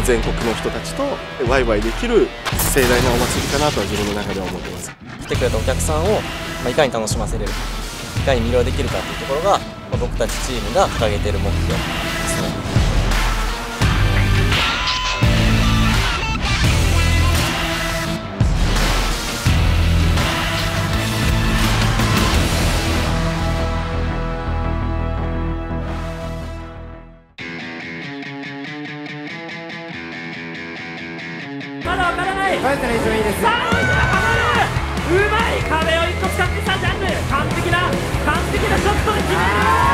全国の人たちとワイワイできる盛大なお祭りかなとは自分の中では思ってます。 来てくれたお客さんをいかに楽しませれる、いかに魅了できるかというところが僕たちチームが掲げている目標ですね。 まだわからない。帰ったら一番いいです。さあ、うまい壁を一個使ってさ、ジャンプ完璧なショットで決める。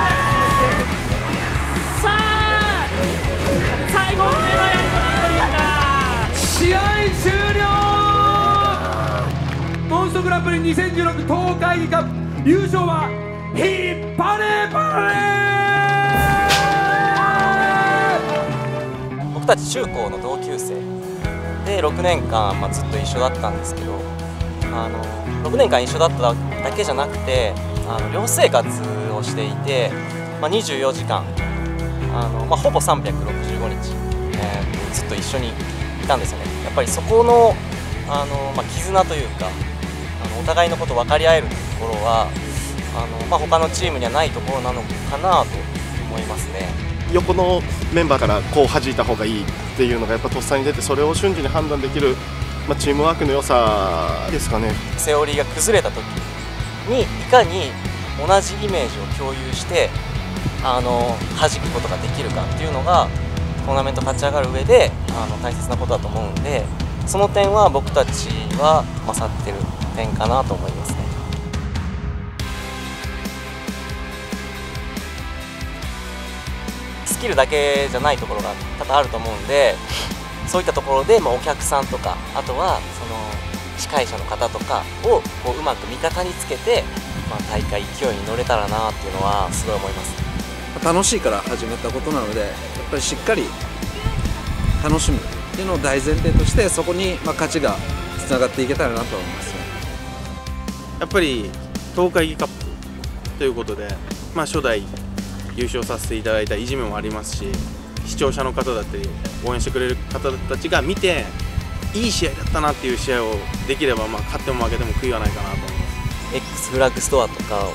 さあ、最後目のやり試合終了。モンストグランプリ2016東海議カップ優勝はヒッパレパレ。 僕たち中高の同級生で6年間、ずっと一緒だったんですけど、6年間一緒だっただけじゃなくて寮生活をしていて、24時間ほぼ365日、ずっと一緒にいたんですよね。やっぱりそこの、絆というかお互いのことを分かり合えるところは他のチームにはないところなのかなと思いますね。 横のメンバーからこう弾いた方がいいっていうのがやっぱとっさに出て、それを瞬時に判断できる、チームワークの良さですかね。 セオリーが崩れた時にいかに同じイメージを共有して弾くことができるかっていうのがトーナメント勝ち上がる上で大切なことだと思うんで、その点は僕たちは勝ってる点かなと思いますね。スキルだけじゃないところが多々あると思うんで、そういったところで、お客さんとか、あとはその司会者の方とかをこううまく味方につけて、大会勢いに乗れたらなっていうのはすごい思います。 楽しいから始めたことなので、やっぱりしっかり楽しむっていうのを大前提として、そこに価値がつながっていけたらなと思いますね。 やっぱり東海議カップということで、初代優勝させていただいたいじめもありますし、視聴者の方だったり応援してくれる方たちが見ていい試合だったなっていう試合をできれば、勝っても負けても悔いはないかなと思います。 X フラッグストアとか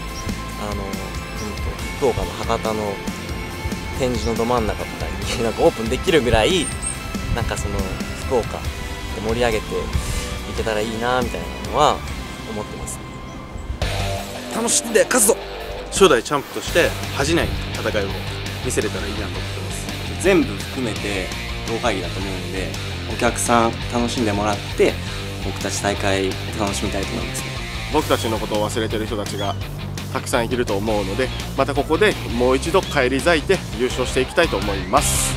福岡の博多の展示のど真ん中とかにオープンできるぐらいその福岡で盛り上げていけたらいいなみたいなのは思ってます。 楽しんで勝つぞ。 初代チャンプとして恥じない戦いを見せれたらいいなと思ってます。 全部含めて東海議だと思うので、お客さん楽しんでもらって僕たち大会楽しみたいと思いますね。 僕たちのことを忘れてる人たちがたくさんいると思うので、またここでもう一度返り咲いて優勝していきたいと思います。